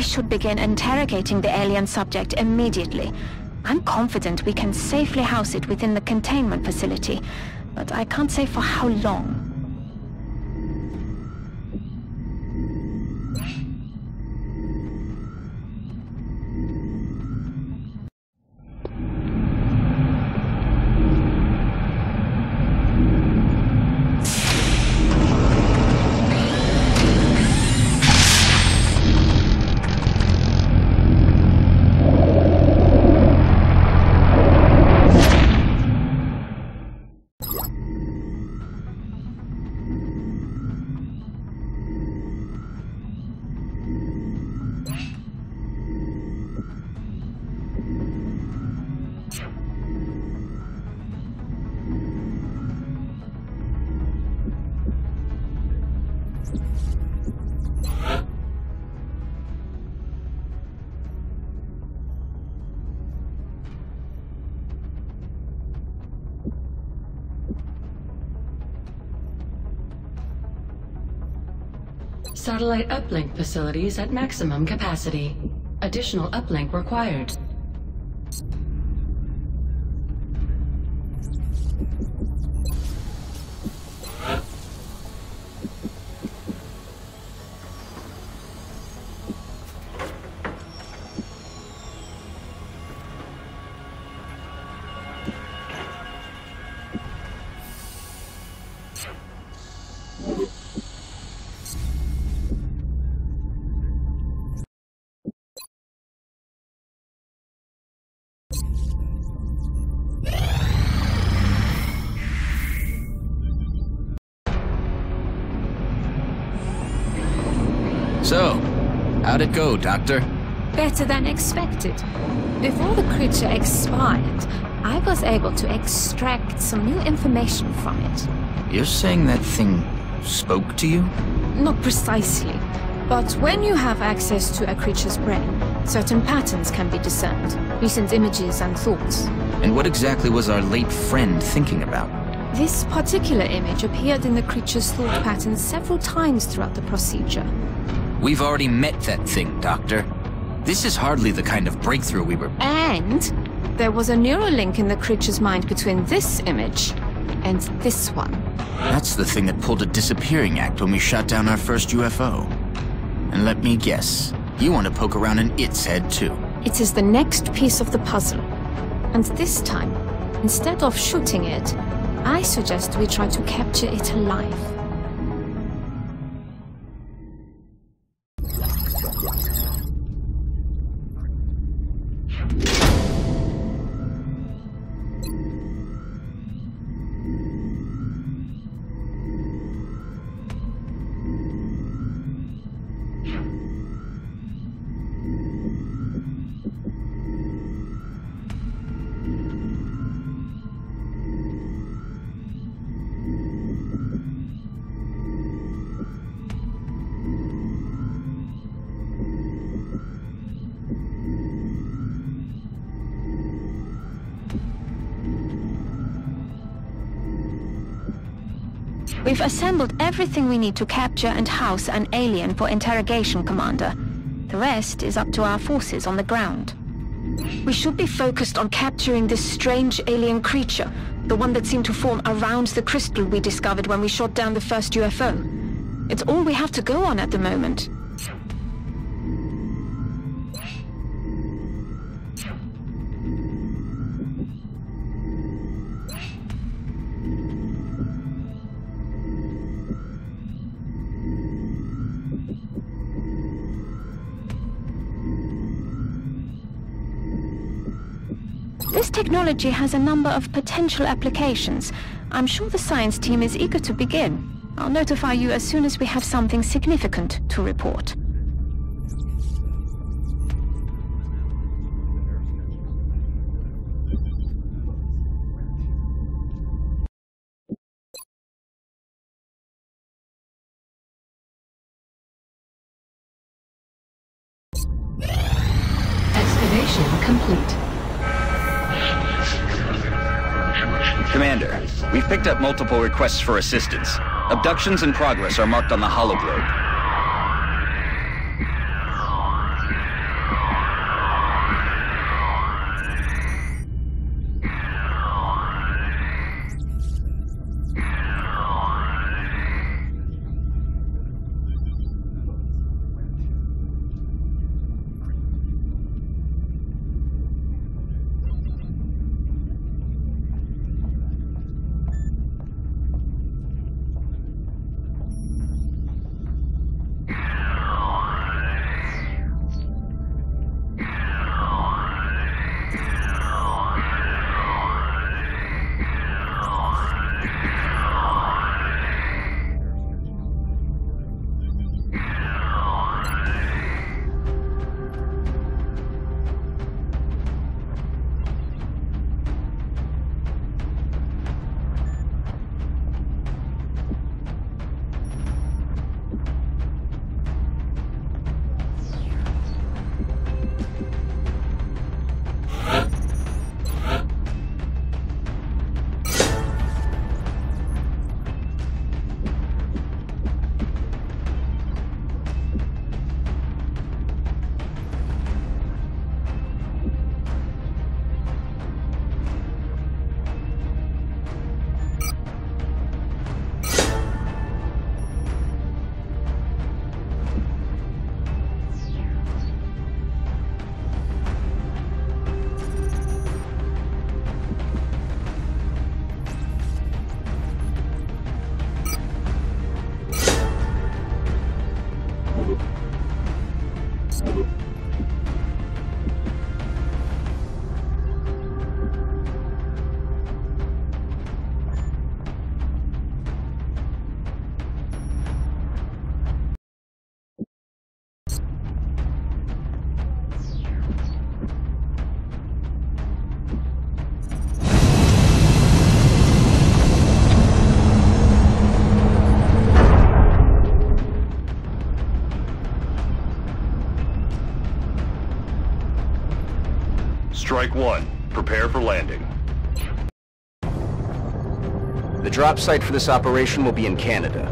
We should begin interrogating the alien subject immediately. I'm confident we can safely house it within the containment facility, but I can't say for how long. Satellite uplink facilities at maximum capacity. Additional uplink required. So, how'd it go, Doctor? Better than expected. Before the creature expired, I was able to extract some new information from it. You're saying that thing spoke to you? Not precisely, but when you have access to a creature's brain, certain patterns can be discerned, recent images and thoughts. And what exactly was our late friend thinking about? This particular image appeared in the creature's thought patterns several times throughout the procedure. We've already met that thing, Doctor. This is hardly the kind of breakthrough we were... And there was a neural link in the creature's mind between this image and this one. That's the thing that pulled a disappearing act when we shot down our first UFO. And let me guess, you want to poke around in its head too. It is the next piece of the puzzle. And this time, instead of shooting it, I suggest we try to capture it alive. We've assembled everything we need to capture and house an alien for interrogation, Commander. The rest is up to our forces on the ground. We should be focused on capturing this strange alien creature, the one that seemed to form around the crystal we discovered when we shot down the first UFO. It's all we have to go on at the moment. This technology has a number of potential applications. I'm sure the science team is eager to begin. I'll notify you as soon as we have something significant to report. Excavation complete. Commander, we've picked up multiple requests for assistance. Abductions in progress are marked on the hologlobe. Strike one. Prepare for landing. The drop site for this operation will be in Canada.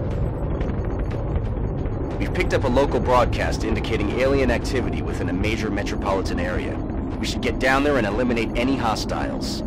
We've picked up a local broadcast indicating alien activity within a major metropolitan area. We should get down there and eliminate any hostiles.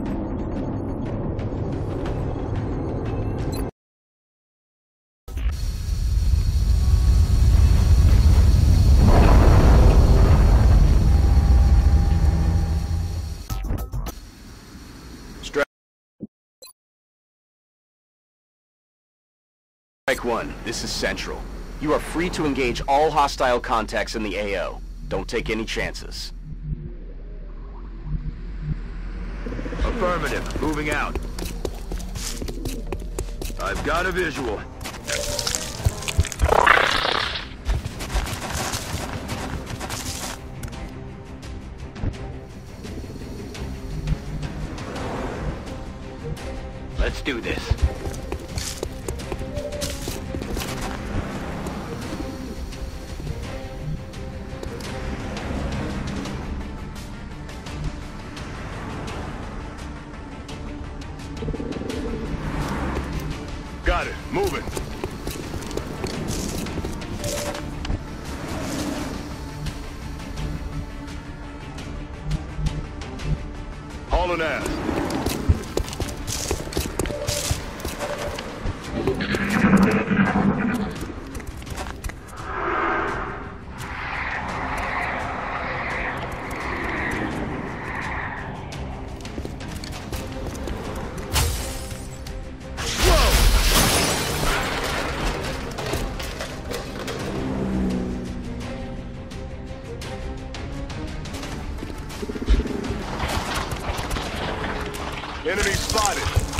Strike one, this is Central. You are free to engage all hostile contacts in the AO. Don't take any chances. Affirmative. Moving out. I've got a visual. Let's do this. Got it. Moving. Hauling ass. Enemy spotted.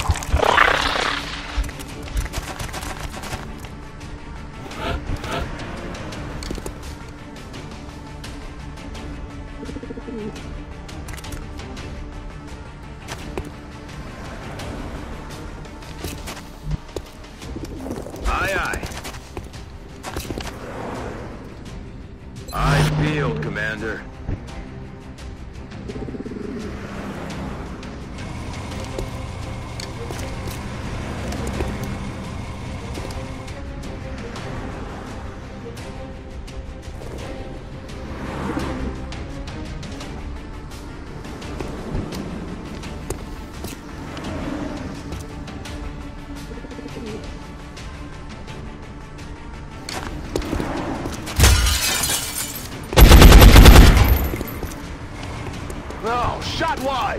Aye, aye. Eyes peeled, Commander. No, shot wide!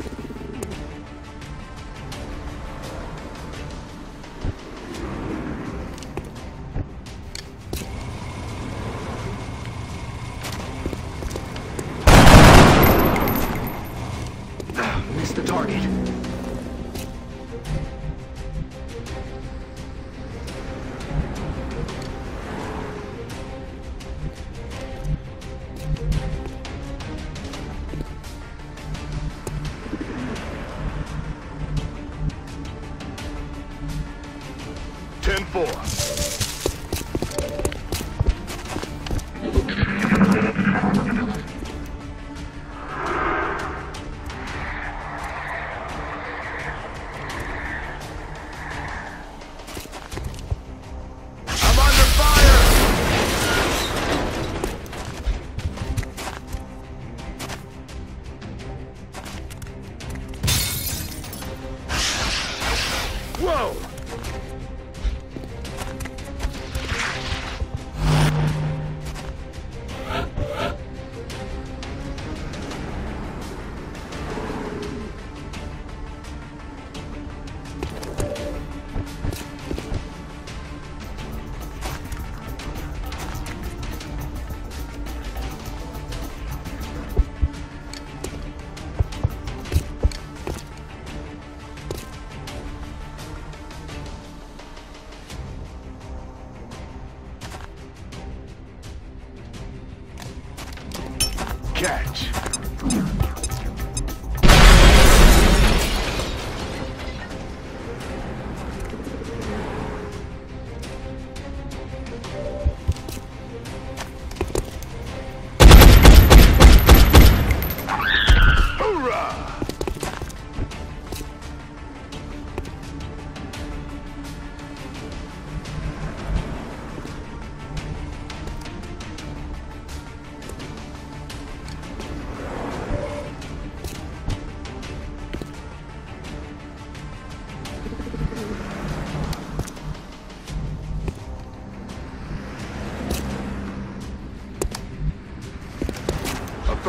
Missed the target. Ten-4. I'm under fire! Whoa!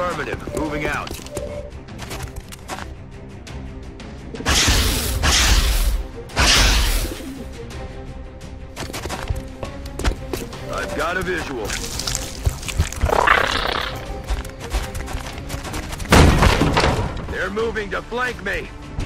Affirmative. Moving out. I've got a visual. They're moving to flank me.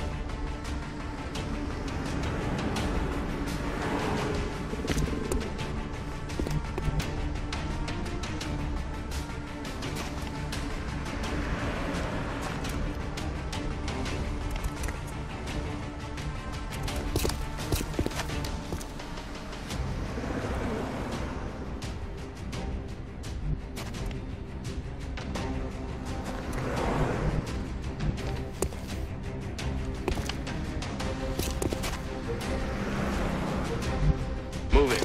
Moving.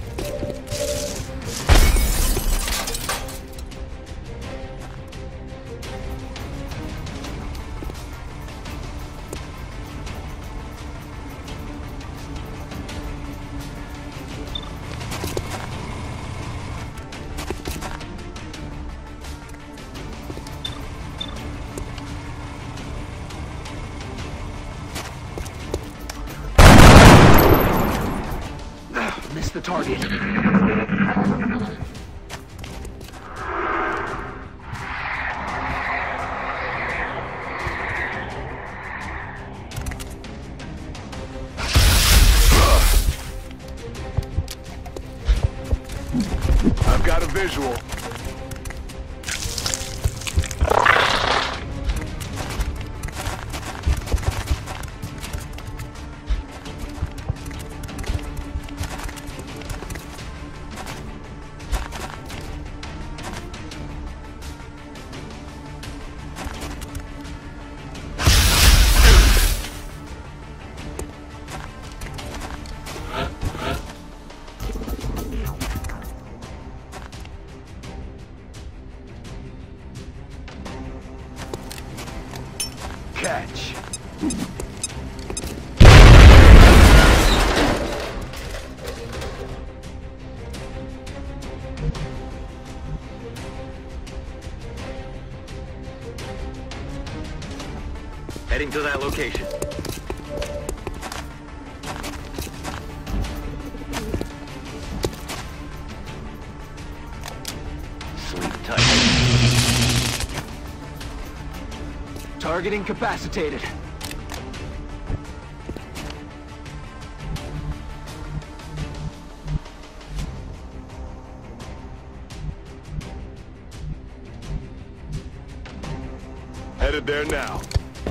Missed the target. I've got a visual. Catch. Heading to that location. Sleep tight. Target incapacitated. Headed there now.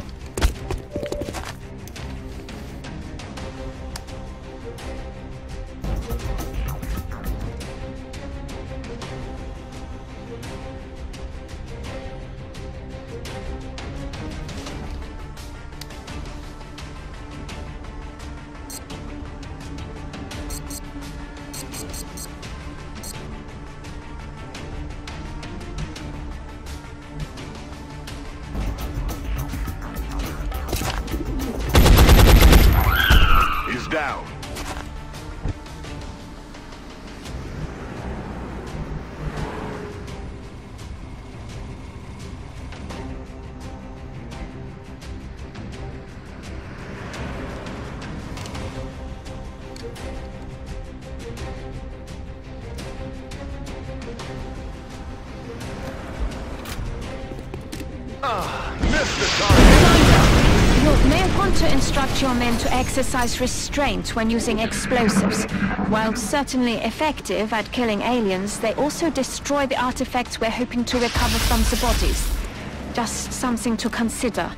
Down. Missed the target. You may want to instruct your men to exercise restraint when using explosives. While certainly effective at killing aliens, they also destroy the artifacts we're hoping to recover from the bodies. Just something to consider.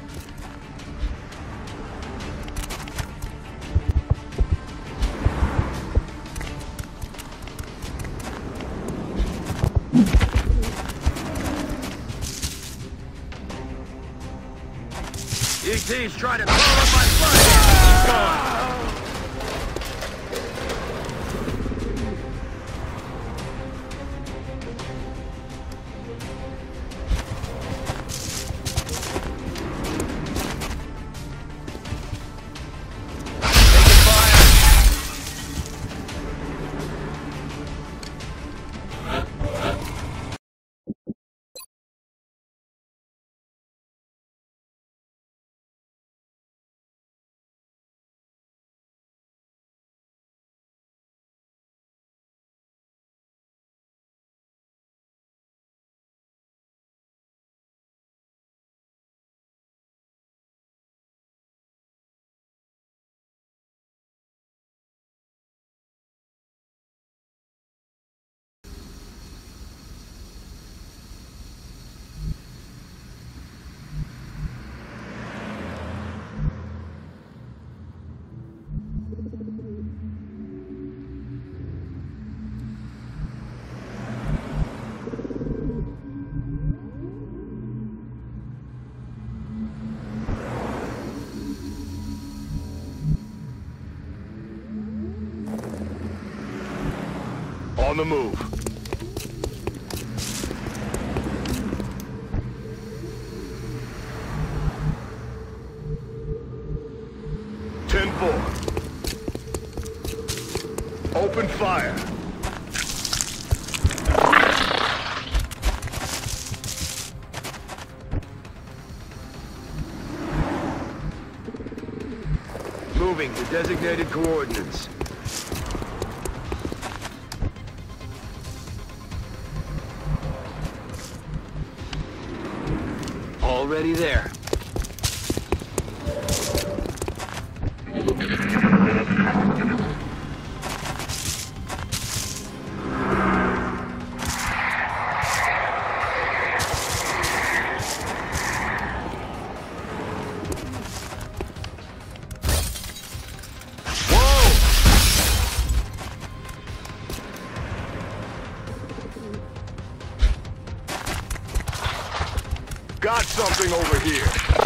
ET's trying to blow up my flag! On the move. Open fire. Moving to designated coordinates. Already there. Got something over here.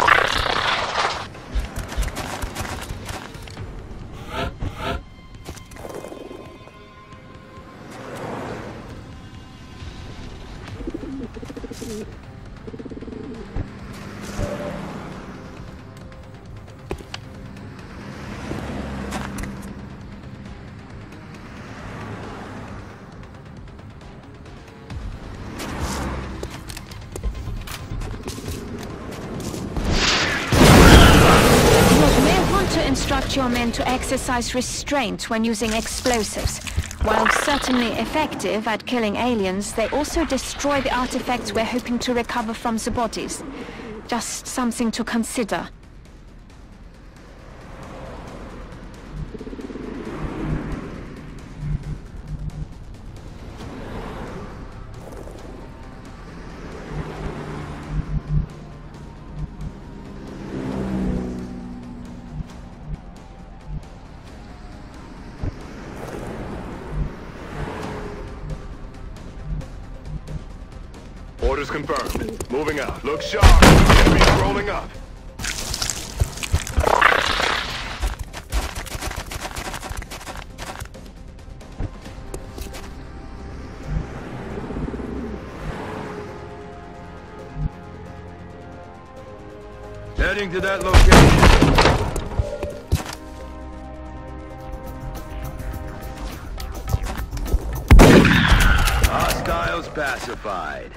Instruct your men to exercise restraint when using explosives. While certainly effective at killing aliens, they also destroy the artifacts we're hoping to recover from the bodies. Just something to consider. Orders confirmed. Moving out. Look sharp. Enemies rolling up. Heading to that location. Hostiles pacified.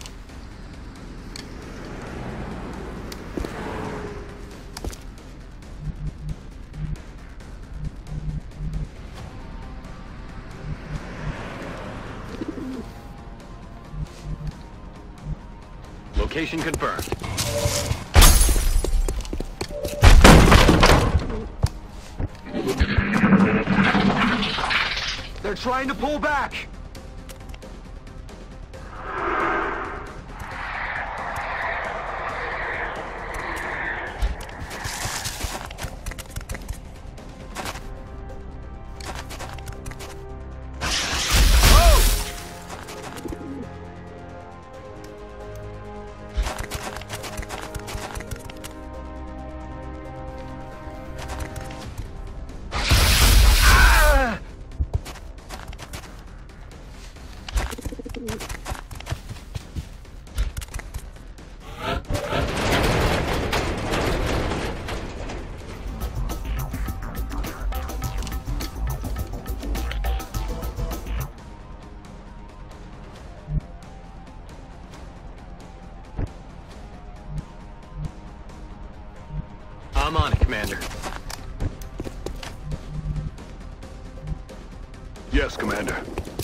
Location confirmed. They're trying to pull back! I'm on it, Commander. Yes, Commander.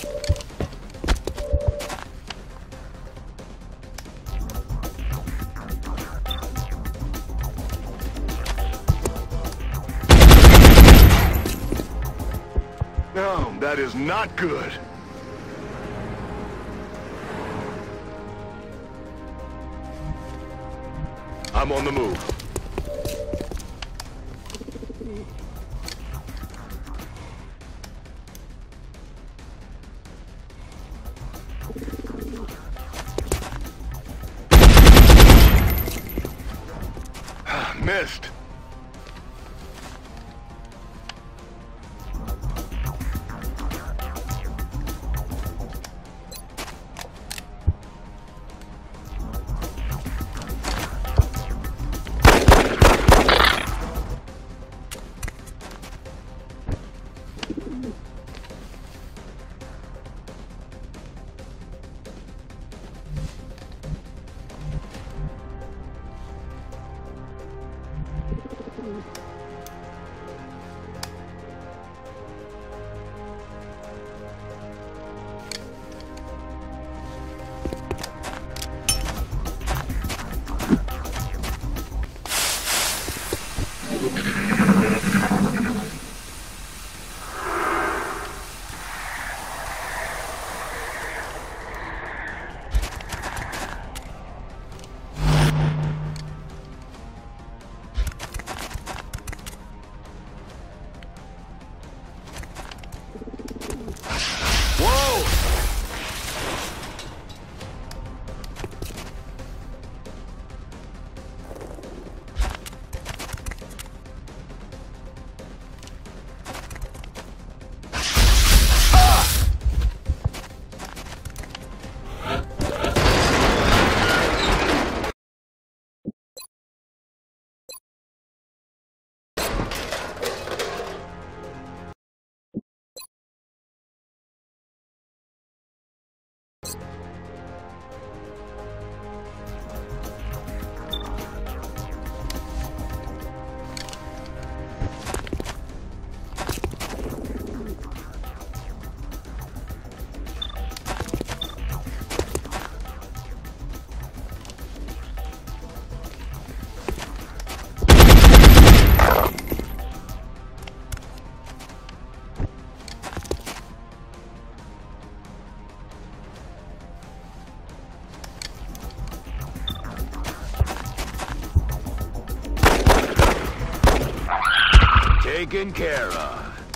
No, that is not good. I'm on the move. Missed. Taken care of.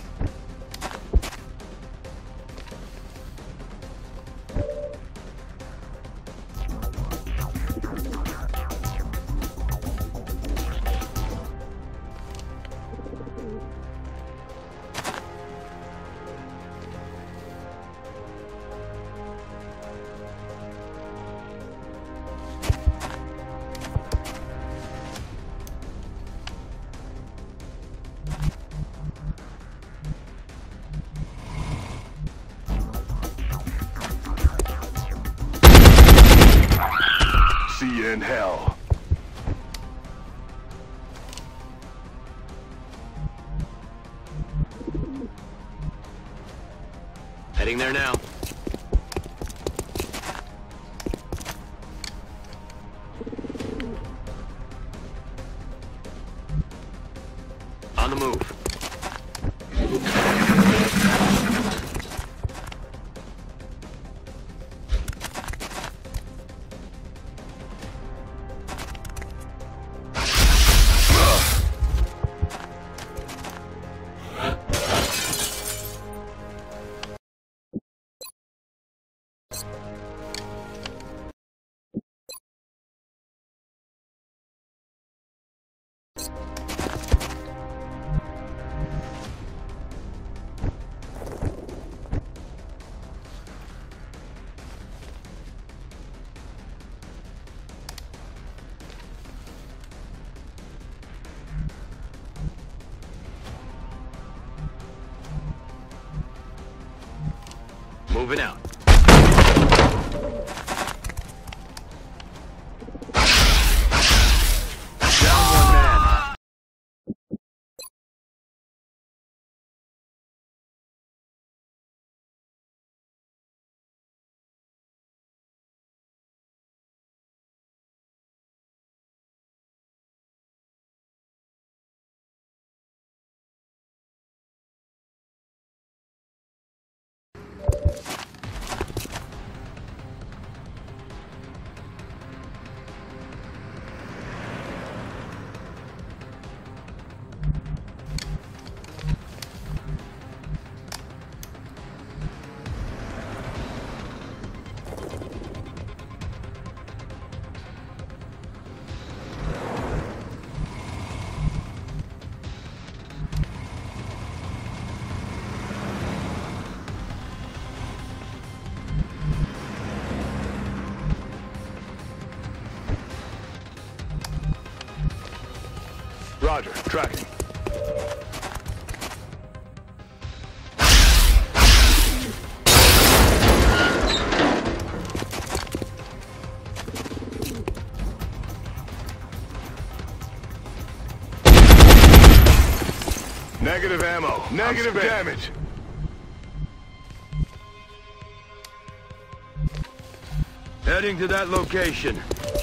See you in hell. Heading there now. On the move. Moving out. Down one man. Roger, tracking. Negative ammo. Negative damage. Heading to that location.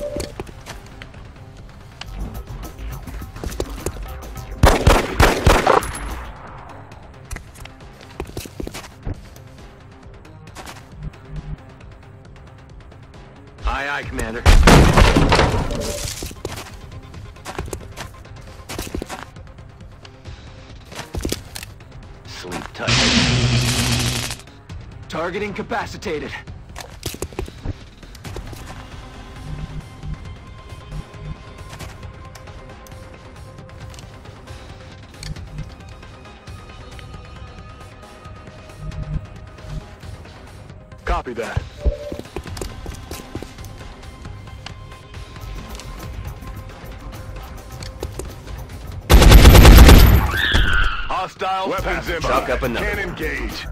Aye, aye, Commander. Sleep tight. Target incapacitated. Copy that. Hostile weapons inbound. Chalk up another. Can't engage.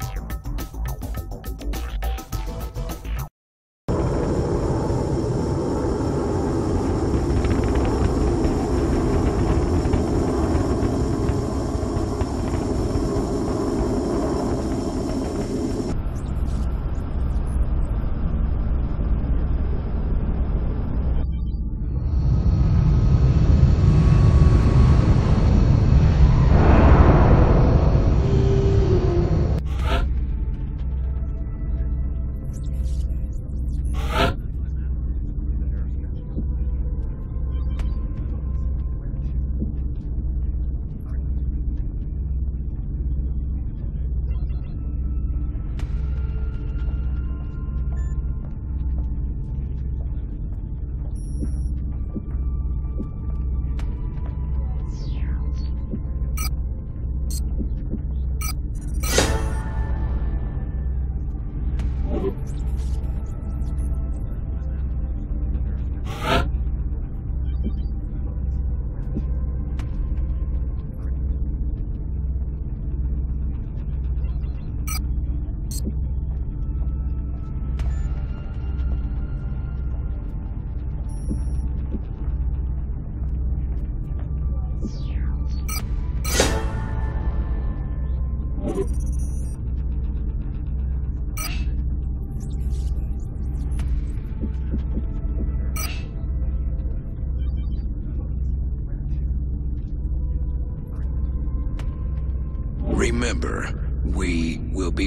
Remember, we will be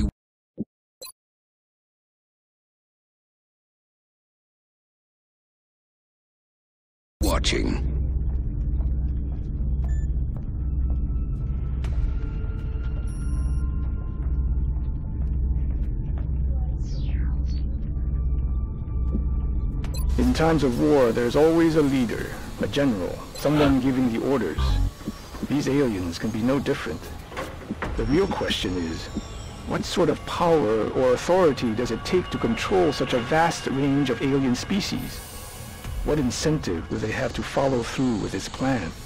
watching. In times of war, there's always a leader, a general, someone giving the orders. These aliens can be no different. The real question is, what sort of power or authority does it take to control such a vast range of alien species? What incentive do they have to follow through with this plan?